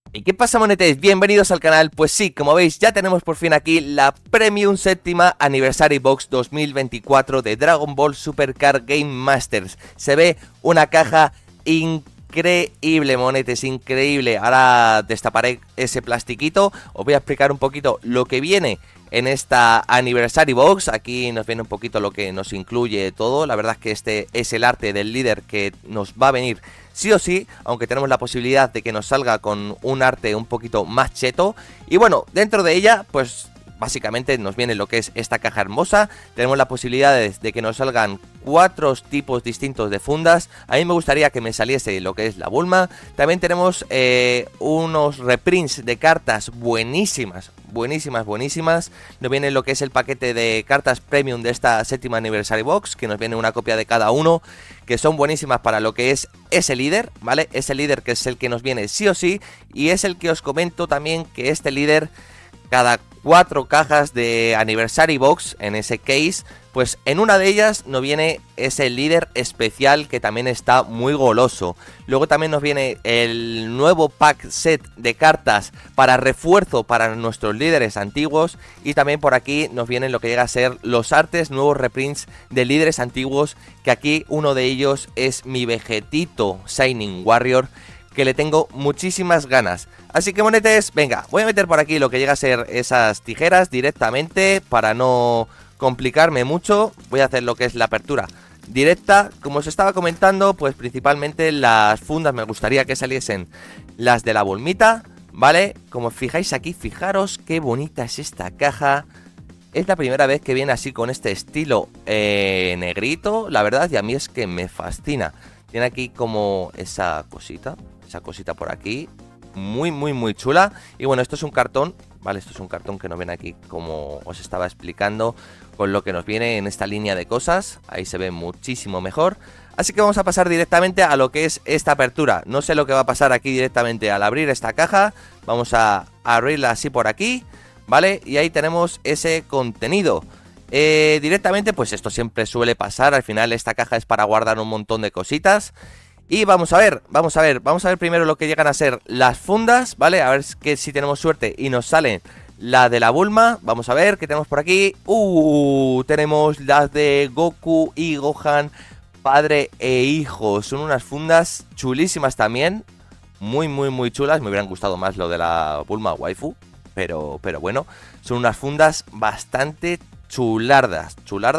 ¿Y qué pasa, monetes? Bienvenidos al canal. Pues sí, como veis, ya tenemos por fin aquí la Premium Séptima Anniversary Box 2024 de Dragon Ball Super Card Game Masters. Se ve una caja increíble, monetes, increíble. Ahora destaparé ese plastiquito. Os voy a explicar un poquito lo que viene en esta Anniversary Box. Aquí nos viene un poquito lo que nos incluye todo. La verdad es que este es el arte del líder que nos va a venir sí o sí, aunque tenemos la posibilidad de que nos salga con un arte un poquito más cheto. Y bueno, dentro de ella, pues básicamente nos viene lo que es esta caja hermosa. Tenemos la posibilidad de que nos salgan 4 tipos distintos de fundas. A mí me gustaría que me saliese lo que es la Bulma. También tenemos unos reprints de cartas buenísimas. Buenísimas. Nos viene lo que es el paquete de cartas premium de esta séptima Anniversary Box, que nos viene una copia de cada uno, que son buenísimas para lo que es ese líder, ¿vale? Ese líder que es el que nos viene sí o sí. Y es el que os comento también que este líder, cada 4 cajas de Anniversary Box en ese case, pues en una de ellas nos viene ese líder especial que también está muy goloso. Luego también nos viene el nuevo pack set de cartas para refuerzo para nuestros líderes antiguos. Y también por aquí nos vienen lo que llega a ser los artes, nuevos reprints de líderes antiguos, que aquí uno de ellos es mi Vegetito Shining Warrior, que le tengo muchísimas ganas. Así que, monetes, venga, voy a meter por aquí lo que llega a ser esas tijeras directamente para no complicarme mucho. Voy a hacer lo que es la apertura directa. Como os estaba comentando, pues principalmente las fundas me gustaría que saliesen las de la Bulmita, ¿vale? Como os fijáis aquí, fijaros qué bonita es esta caja. Es la primera vez que viene así con este estilo negrito, la verdad, y a mí es que me fascina. Tiene aquí como esa cosita por aquí, muy chula. Y bueno, esto es un cartón, ¿vale? Esto es un cartón que nos viene aquí, como os estaba explicando, con lo que nos viene en esta línea de cosas. Ahí se ve muchísimo mejor. Así que vamos a pasar directamente a lo que es esta apertura. No sé lo que va a pasar aquí directamente al abrir esta caja. Vamos a abrirla así por aquí, ¿vale? Y ahí tenemos ese contenido. Directamente, pues esto siempre suele pasar. Al final esta caja es para guardar un montón de cositas. Y vamos a ver primero lo que llegan a ser las fundas, ¿vale? A ver si tenemos suerte y nos salen la de la Bulma. Vamos a ver qué tenemos por aquí. Tenemos las de Goku y Gohan, padre e hijo. Son unas fundas chulísimas también. Muy chulas. Me hubieran gustado más lo de la Bulma waifu, pero bueno, son unas fundas bastante chulardas.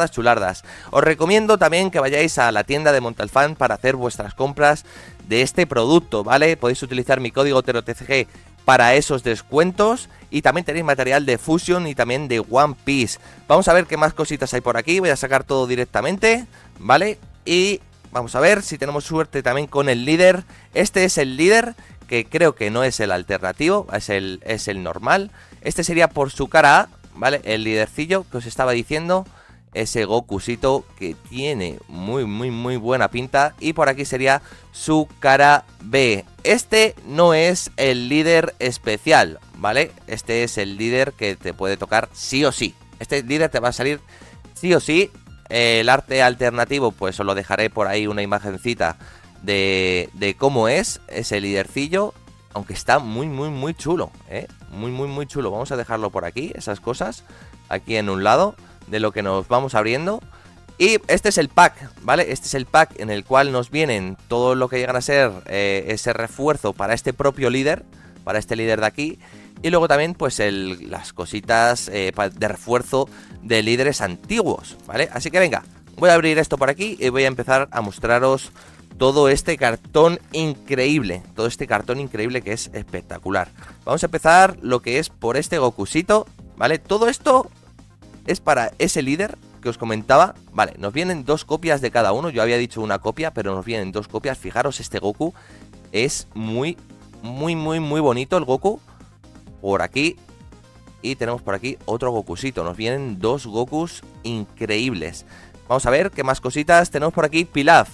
Os recomiendo también que vayáis a la tienda de Montalfán para hacer vuestras compras de este producto, ¿vale? Podéis utilizar mi código TEROTCG para esos descuentos. Y también tenéis material de Fusion y también de One Piece. Vamos a ver qué más cositas hay por aquí. Voy a sacar todo directamente, ¿vale? Y vamos a ver si tenemos suerte también con el líder. Este es el líder, que creo que no es el alternativo, es el normal. Este sería por su cara A, ¿vale? El lidercillo que os estaba diciendo, ese Gokusito que tiene muy buena pinta. Y por aquí sería su cara B. Este no es el líder especial, ¿vale? Este es el líder que te puede tocar sí o sí. Este líder te va a salir sí o sí. El arte alternativo, pues os lo dejaré por ahí una imagencita de cómo es ese lidercillo. Aunque está muy chulo, muy chulo. Vamos a dejarlo por aquí, esas cosas, aquí en un lado de lo que nos vamos abriendo. Y este es el pack, ¿vale? Este es el pack en el cual nos vienen todo lo que llegan a ser ese refuerzo para este propio líder, para este líder de aquí. Y luego también pues las cositas de refuerzo de líderes antiguos, ¿vale? Así que venga, voy a abrir esto por aquí y voy a empezar a mostraros todo este cartón increíble. Todo este cartón increíble que es espectacular. Vamos a empezar lo que es por este Gokusito, ¿vale? Todo esto es para ese líder que os comentaba. Vale, nos vienen 2 copias de cada uno. Yo había dicho una copia, pero nos vienen 2 copias. Fijaros, este Goku es muy bonito, el Goku. Por aquí. Y tenemos por aquí otro Gokusito. Nos vienen 2 Gokus increíbles. Vamos a ver qué más cositas. Tenemos por aquí Pilaf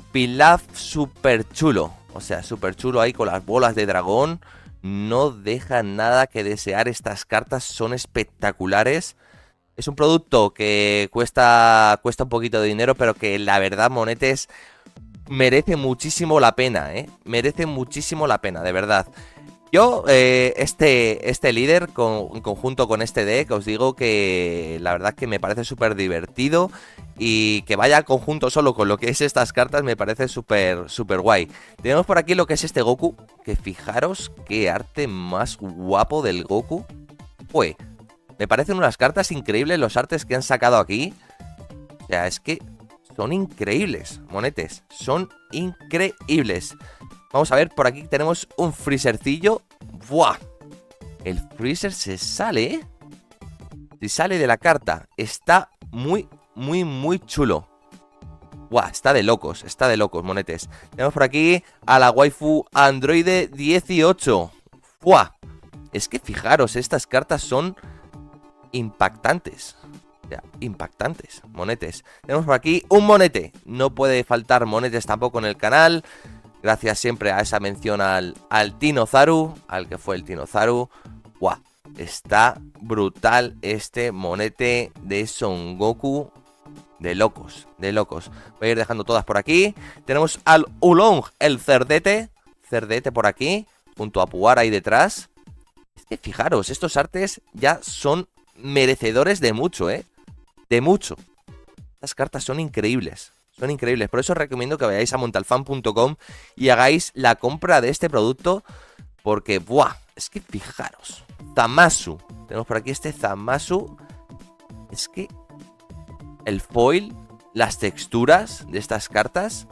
súper chulo. O sea, súper chulo ahí con las bolas de dragón. No deja nada que desear. Estas cartas son espectaculares. Es un producto que cuesta un poquito de dinero, pero que la verdad, monetes, merece muchísimo la pena, ¿eh? Merece muchísimo la pena, de verdad. Yo, este líder en conjunto con este deck, os digo que la verdad que me parece súper divertido y que vaya conjunto solo con lo que es estas cartas me parece súper guay. Tenemos por aquí lo que es este Goku, que fijaros qué arte más guapo del Goku. Pues, me parecen unas cartas increíbles los artes que han sacado aquí. O sea, es que son increíbles, monetes, son increíbles. Vamos a ver, por aquí tenemos un Freezercillo. ¡Buah! El Freezer se sale, ¿eh? Se sale de la carta. Está muy chulo. ¡Buah! Está de locos, monetes. Tenemos por aquí a la waifu Android 18. ¡Buah! Es que fijaros, estas cartas son impactantes. O sea, impactantes, monetes. Tenemos por aquí un monete. No puede faltar monetes tampoco en el canal. Gracias siempre a esa mención al Tinozaru, al que fue el Tinozaru. ¡Guau! Está brutal este monete de Son Goku. De locos, de locos. Voy a ir dejando todas por aquí. Tenemos al Oolong, el cerdete. Cerdete por aquí, junto a Puar ahí detrás. Es que fijaros, estos artes ya son merecedores de mucho, ¿eh? De mucho. Estas cartas son increíbles. Son increíbles, por eso os recomiendo que vayáis a montalfan.com y hagáis la compra de este producto. Porque, ¡buah! Es que fijaros, Zamasu, tenemos por aquí este Zamasu. Es que el foil, las texturas de estas cartas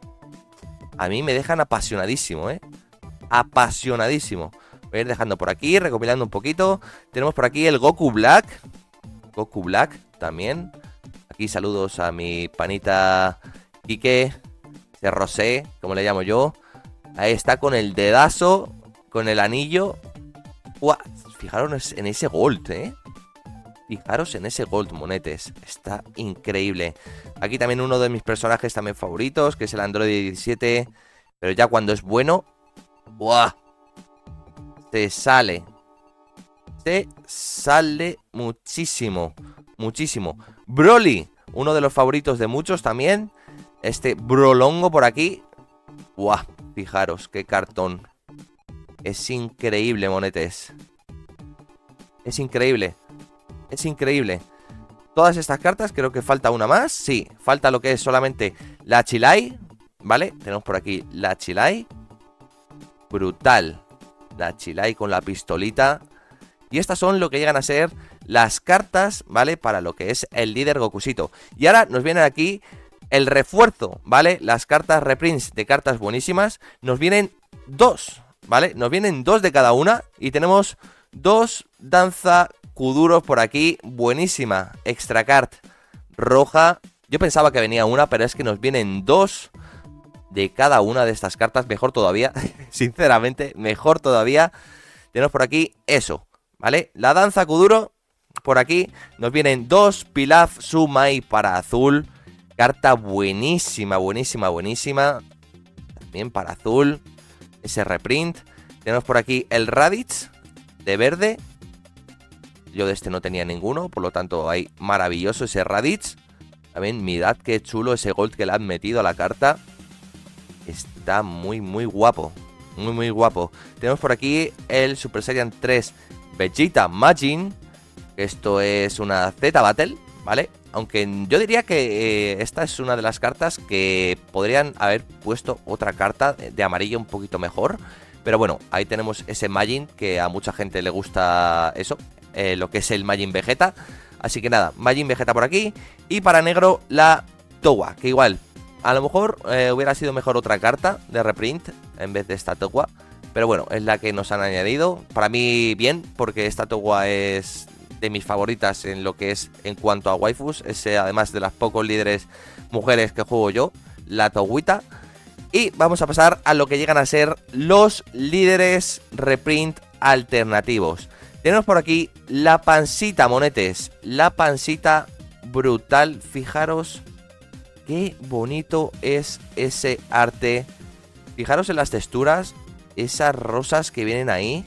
a mí me dejan apasionadísimo, ¿eh? Apasionadísimo. Voy a ir dejando por aquí, recopilando un poquito. Tenemos por aquí el Goku Black. Goku Black también. Aquí saludos a mi panita Quique, de Rosé, como le llamo yo. Ahí está con el dedazo, con el anillo. ¡Uah! Fijaros en ese gold, ¿eh? Fijaros en ese gold, monetes. Está increíble. Aquí también uno de mis personajes también favoritos, que es el Android 17. Pero ya cuando es bueno, ¡buah! Se sale. Se sale muchísimo. Muchísimo. Broly, uno de los favoritos de muchos también. Este Brolongo por aquí. ¡Buah! Fijaros, qué cartón. Es increíble, monetes. Es increíble. Es increíble. Todas estas cartas, creo que falta una más. Sí, falta lo que es solamente la Chilai. ¿Vale? Tenemos por aquí la Chilai. Brutal. La Chilai con la pistolita. Y estas son lo que llegan a ser las cartas, ¿vale? Para lo que es el líder Gokusito. Y ahora nos viene aquí el refuerzo, ¿vale? Las cartas reprints de cartas buenísimas. Nos vienen dos, ¿vale? Nos vienen dos de cada una. Y tenemos dos Danza Kuduros por aquí. Buenísima. Extra card roja. Yo pensaba que venía una, pero es que nos vienen dos de cada una de estas cartas. Mejor todavía. Sinceramente, mejor todavía. Tenemos por aquí eso, ¿vale? La Danza Kuduro. Por aquí nos vienen dos Pilaf Sumai para azul. Carta buenísima, buenísima, buenísima. También para azul. Ese reprint. Tenemos por aquí el Raditz de verde. Yo de este no tenía ninguno, por lo tanto hay maravilloso ese Raditz. También mirad qué chulo ese gold que le han metido a la carta. Está muy guapo. Muy guapo. Tenemos por aquí el Super Saiyan 3 Vegeta Majin. Esto es una Z Battle, ¿vale? Aunque yo diría que esta es una de las cartas que podrían haber puesto otra carta de amarillo un poquito mejor. Pero bueno, ahí tenemos ese Majin, que a mucha gente le gusta eso, lo que es el Majin Vegeta. Así que nada, Majin Vegeta por aquí. Y para negro la Towa, que igual, a lo mejor hubiera sido mejor otra carta de reprint en vez de esta Towa. Pero bueno, es la que nos han añadido. Para mí bien, porque esta Towa es de mis favoritas en lo que es en cuanto a waifus. Es además de las pocos líderes mujeres que juego yo, la Towita. Y vamos a pasar a lo que llegan a ser los líderes reprint alternativos. Tenemos por aquí la pancita, monetes. La pancita brutal. Fijaros qué bonito es ese arte. Fijaros en las texturas. Esas rosas que vienen ahí.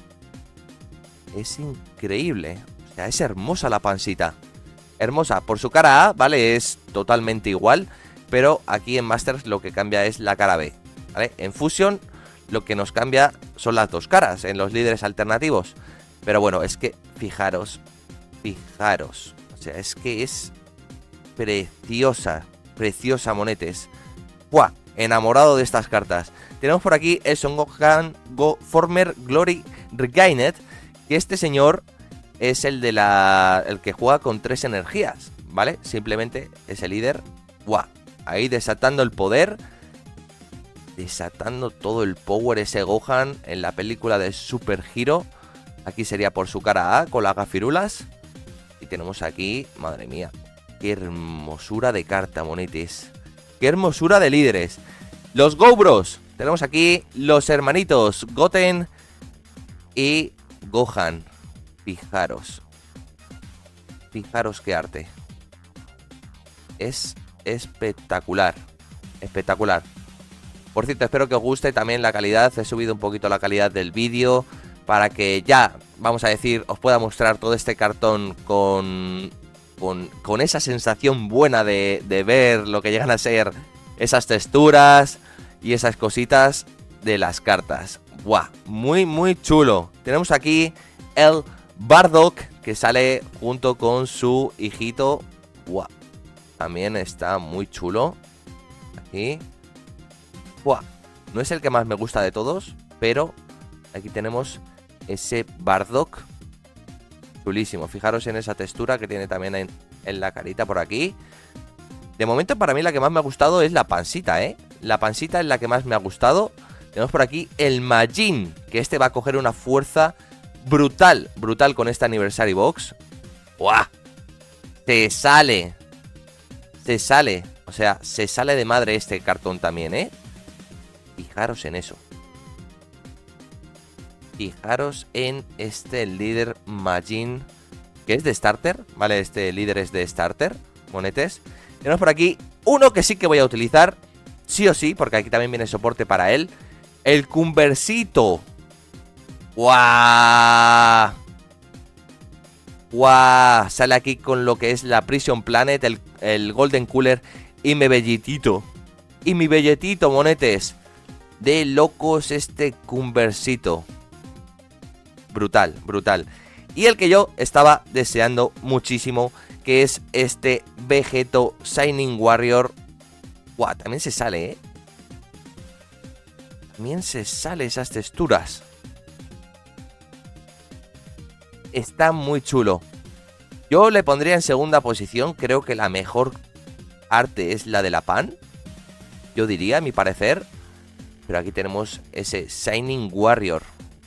Es increíble. O sea, es hermosa la pancita. Hermosa. Por su cara A, ¿vale? Es totalmente igual. Pero aquí en Masters lo que cambia es la cara B, ¿vale? En Fusion lo que nos cambia son las dos caras en los líderes alternativos. Pero bueno, es que fijaros. O sea, es que es preciosa, monetes. ¡Buah! Enamorado de estas cartas. Tenemos por aquí el Son Gohan Former Glory Regained, que este señor es el que juega con 3 energías, ¿vale? Simplemente es el líder. ¡Buah! Ahí desatando el poder. Desatando todo el power ese Gohan en la película de Super Hero. Aquí sería por su cara A con las gafirulas. Y tenemos aquí, madre mía, qué hermosura de carta, monetes. Qué hermosura de líderes. Los Go Bros. Tenemos aquí los hermanitos Goten y Gohan. Fijaros. Fijaros qué arte. Es espectacular. Espectacular. Por cierto, espero que os guste también la calidad. He subido un poquito la calidad del vídeo para que ya, vamos a decir, os pueda mostrar todo este cartón con esa sensación buena de ver lo que llegan a ser esas texturas y esas cositas de las cartas. ¡Buah! Muy chulo. Tenemos aquí el Bardock, que sale junto con su hijito. ¡Buah! También está muy chulo. Aquí. ¡Buah! No es el que más me gusta de todos, pero aquí tenemos ese Bardock. Chulísimo. Fijaros en esa textura que tiene también en la carita por aquí. De momento para mí la que más me ha gustado es la pancita, ¿eh? La pancita es la que más me ha gustado. Tenemos por aquí el Majin, que este va a coger una fuerza brutal con esta Anniversary Box. ¡Buah! Se sale. O sea, se sale de madre este cartón también, ¿eh? Fijaros en eso. Fijaros en este líder Majin, que es de starter, ¿vale? Este líder es de starter, monetes. Tenemos por aquí uno que sí que voy a utilizar, sí o sí, porque aquí también viene soporte para él. El Cumbersito. ¡Guau! ¡Guau! Sale aquí con lo que es la Prison Planet, el Golden Cooler y mi belletito. Y mi belletito, monetes. De locos este Cumbersito. Brutal. Y el que yo estaba deseando muchísimo, que es este Vegeto Shining Warrior. Guau, también se sale, ¿eh? También se sale esas texturas. Está muy chulo. Yo le pondría en segunda posición. Creo que la mejor arte es la de la Pan, yo diría, a mi parecer. Pero aquí tenemos ese Shining Warrior.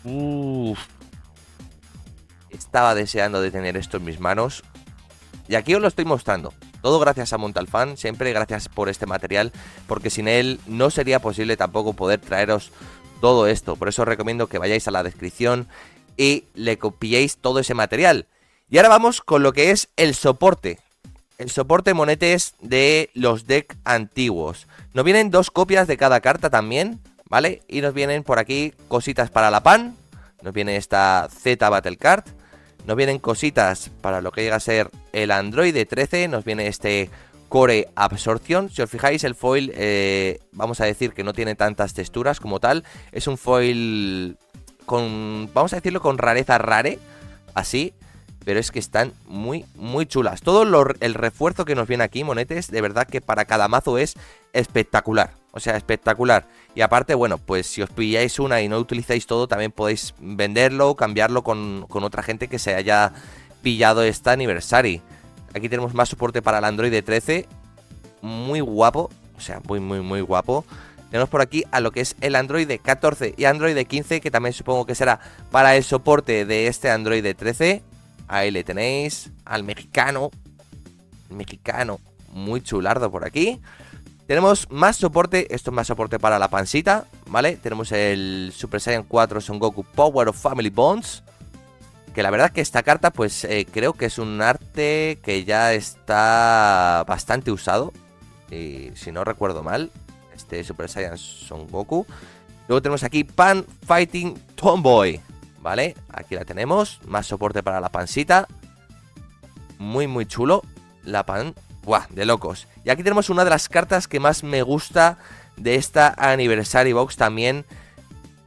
Estaba deseando de tener esto en mis manos. Y aquí os lo estoy mostrando. Todo gracias a Montalfan, siempre gracias por este material, porque sin él no sería posible tampoco poder traeros todo esto. Por eso os recomiendo que vayáis a la descripción y le copiéis todo ese material. Y ahora vamos con lo que es el soporte. El soporte, monetes, de los decks antiguos. Nos vienen 2 copias de cada carta también, ¿vale? Y nos vienen por aquí cositas para la Pan. Nos viene esta Z Battle Card. Nos vienen cositas para lo que llega a ser el Android 13. Nos viene este Core Absorption. Si os fijáis, el foil, vamos a decir que no tiene tantas texturas como tal. Es un foil con, vamos a decirlo, con rareza rare. Así. Pero es que están muy chulas. Todo el refuerzo que nos viene aquí, monetes, de verdad que para cada mazo es espectacular. O sea, espectacular. Y aparte, bueno, pues si os pilláis una y no utilizáis todo, también podéis venderlo, cambiarlo con otra gente que se haya pillado esta Anniversary. Aquí tenemos más soporte para el Android 13. Muy guapo. O sea, muy guapo. Tenemos por aquí a lo que es el Android 14 y Android 15, que también supongo que será para el soporte de este Android 13. Ahí le tenéis al mexicano. El mexicano, muy chulardo por aquí. Tenemos más soporte, esto es más soporte para la pancita, ¿vale? Tenemos el Super Saiyan 4 Son Goku Power of Family Bonds. Que la verdad que esta carta, pues creo que es un arte que ya está bastante usado. Y si no recuerdo mal, este Super Saiyan Son Goku. Luego tenemos aquí Pan Fighting Tomboy, ¿vale? Aquí la tenemos, más soporte para la pancita. Muy chulo, la Pan. ¡Buah! De locos. Y aquí tenemos una de las cartas que más me gusta de esta Anniversary Box también.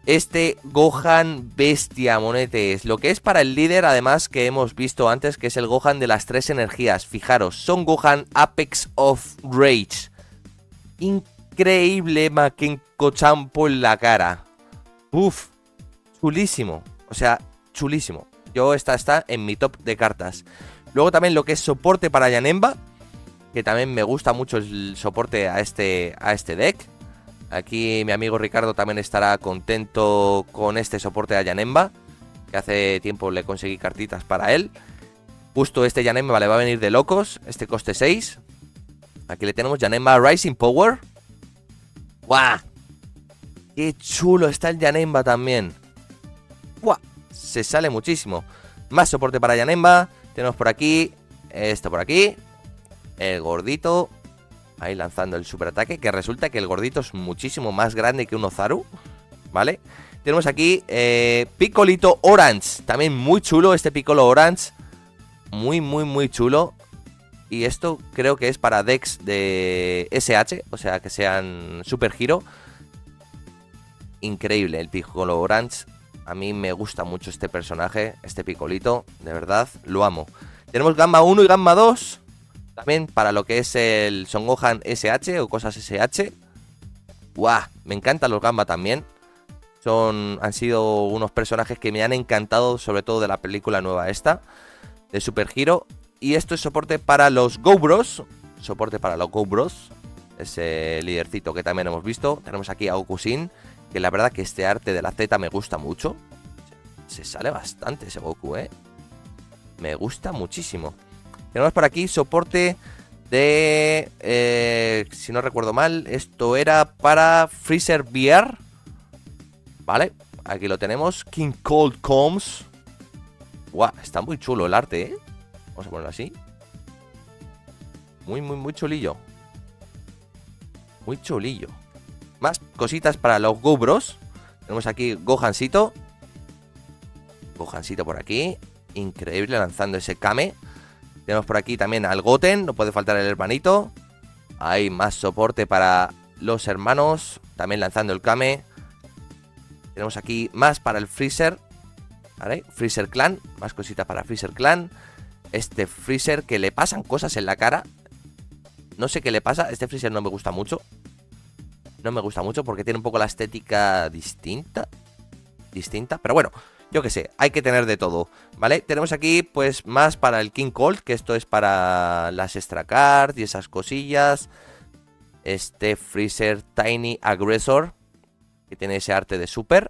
este Gohan bestia, monetes. Lo que es para el líder, además, que hemos visto antes, que es el Gohan de las 3 energías. Fijaros, Son Gohan Apex of Rage. Increíble Makenko Champo en la cara. Uf, chulísimo. O sea, chulísimo. Yo esta está en mi top de cartas. Luego también lo que es soporte para Janemba, que también me gusta mucho el soporte a este deck. Aquí mi amigo Ricardo también estará contento con este soporte a Janemba, que hace tiempo le conseguí cartitas para él. Justo este Janemba le va a venir de locos. Este coste 6. Aquí le tenemos Janemba Rising Power. ¡Guau! ¡Qué chulo está el Janemba también! ¡Guau! Se sale muchísimo. Más soporte para Janemba. Tenemos por aquí, esto por aquí, el gordito, ahí lanzando el superataque, que resulta que el gordito es muchísimo más grande que un Ozaru, ¿vale? Tenemos aquí Picolito Orange, también muy chulo este Piccolo Orange, muy chulo. Y esto creo que es para decks de SH, o sea que sean Super Hero. Increíble el Piccolo Orange. A mí me gusta mucho este personaje, este Picolito, de verdad, lo amo. Tenemos Gamma 1 y Gamma 2, también para lo que es el Son Gohan SH o cosas SH. ¡Guau! Me encantan los Gamma también. Han sido unos personajes que me han encantado, sobre todo de la película nueva esta, de Super Hero. Y esto es soporte para los Go Bros, soporte para los Go Bros, ese lidercito que también hemos visto. Tenemos aquí a Goku-Sin, que la verdad que este arte de la Z me gusta mucho. Se sale bastante ese Goku, me gusta muchísimo. Tenemos por aquí soporte de... si no recuerdo mal, esto era para Freezer VR. Vale, aquí lo tenemos. King Cold Combs. Guau, está muy chulo el arte, Vamos a ponerlo así. Muy chulillo. Muy chulillo. Más cositas para los Go Bros. Tenemos aquí Gohancito. Gohancito por aquí. Increíble, lanzando ese Kame. Tenemos por aquí también al Goten. No puede faltar el hermanito. Hay más soporte para los hermanos. También lanzando el Kame. Tenemos aquí más para el Freezer. ¿Vale? Freezer Clan. Más cositas para Freezer Clan. Este Freezer que le pasan cosas en la cara. No sé qué le pasa. Este Freezer no me gusta mucho. No me gusta mucho porque tiene un poco la estética distinta. Pero bueno, yo qué sé, hay que tener de todo, ¿vale? Tenemos aquí pues más para el King Cold, que esto es para las extra cards y esas cosillas. Este Freezer Tiny Aggressor, que tiene ese arte de super.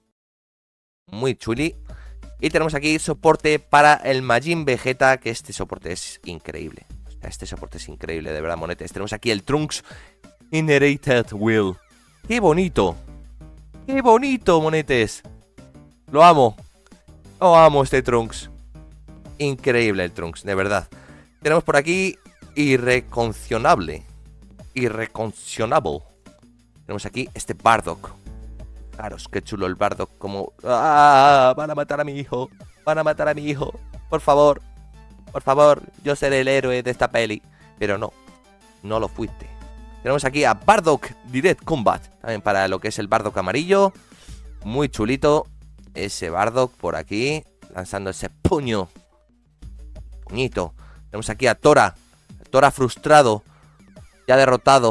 Muy chuli. Y tenemos aquí soporte para el Majin Vegeta, que este soporte es increíble. Este soporte es increíble, de verdad, monetes. Tenemos aquí el Trunks Inherited Will. ¡Qué bonito! ¡Qué bonito, monetes! Lo amo. Lo amo este Trunks. Increíble el Trunks, de verdad. Tenemos por aquí Irreconcionable. Irreconcionable. Tenemos aquí este Bardock. Fijaros, qué chulo el Bardock. Como... ¡Ah! Van a matar a mi hijo. Van a matar a mi hijo. Por favor. Por favor. Yo seré el héroe de esta peli. Pero no. No lo fuiste. Tenemos aquí a Bardock Direct Combat. También para lo que es el Bardock amarillo. Muy chulito. Ese Bardock por aquí. Lanzando ese puño. Puñito. Tenemos aquí a Tora. Tora frustrado. Ya derrotado.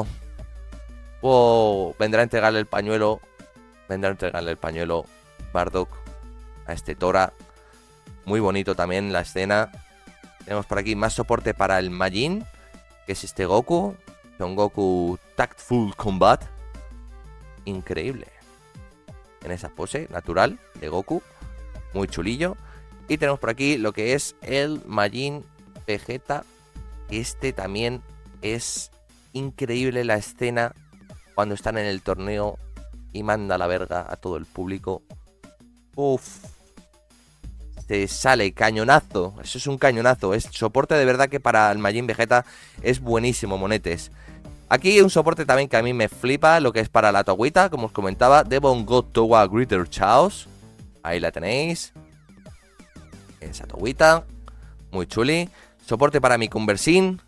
Oh, vendrá a entregarle el pañuelo. Vendrá a entregarle el pañuelo Bardock a este Tora. Muy bonito también la escena. Tenemos por aquí más soporte para el Majin, que es este Goku. Son Goku Tactful Combat. Increíble. En esa pose natural de Goku. Muy chulillo. Y tenemos por aquí lo que es el Majin Vegeta. Este también es increíble la escena cuando están en el torneo y manda a la verga a todo el público. Uff. Se sale cañonazo. Eso es un cañonazo. Es soporte de verdad que para el Majin Vegeta es buenísimo, monetes. Aquí hay un soporte también que a mí me flipa, lo que es para la Toguita, como os comentaba, Devon God Towa Greater Chaos. Ahí la tenéis. Esa Toguita. Muy chuli. Soporte para mi Conversin.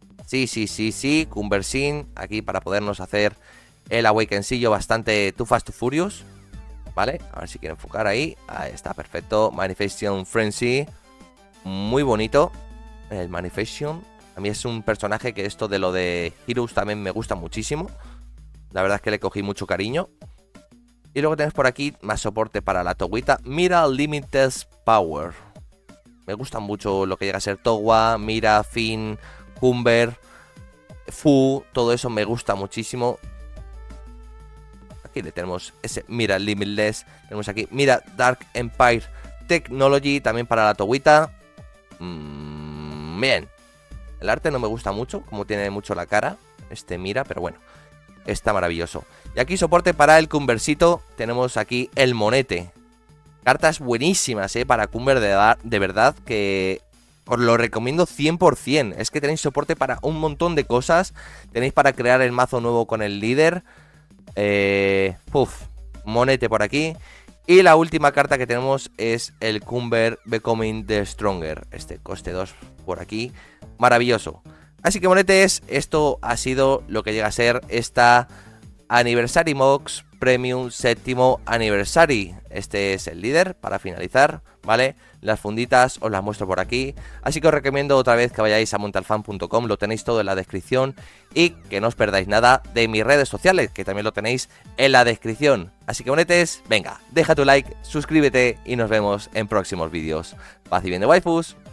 Sí, Conversin. Aquí para podernos hacer el Awakencillo bastante Too Fast to Furious. ¿vale? A ver si quiero enfocar ahí. Ahí está, perfecto. Manifestation Frenzy. Muy bonito. El Manifestation. A mí es un personaje que esto de lo de Heroes también me gusta muchísimo. La verdad es que le cogí mucho cariño. Y luego tenés por aquí más soporte para la Toguita. Mira Limited Power. Me gusta mucho lo que llega a ser Towa, Mira, Finn, Humber, Fu. Todo eso me gusta muchísimo. Aquí le tenemos ese Mira Limitless. Tenemos aquí Mira Dark Empire Technology. También para la Toguita. Bien. El arte no me gusta mucho, como tiene mucho la cara este Mira, pero bueno, está maravilloso. Y aquí soporte para el Cumbersito. Tenemos aquí el Monete. Cartas buenísimas, para Cumber de verdad, que os lo recomiendo 100%. Es que tenéis soporte para un montón de cosas. Tenéis para crear el mazo nuevo con el líder. Monete por aquí. Y la última carta que tenemos es el Cumber Becoming the Stronger. Este coste 2 por aquí. Maravilloso. Así que monetes, esto ha sido lo que llega a ser esta Anniversary Box Premium séptimo Anniversary. Este es el líder para finalizar, ¿vale? Las funditas os las muestro por aquí. Así que os recomiendo otra vez que vayáis a montalfan.com. Lo tenéis todo en la descripción. Y que no os perdáis nada de mis redes sociales, que también lo tenéis en la descripción. Así que monetes, venga, deja tu like, suscríbete y nos vemos en próximos vídeos. Paz y bien de waifus.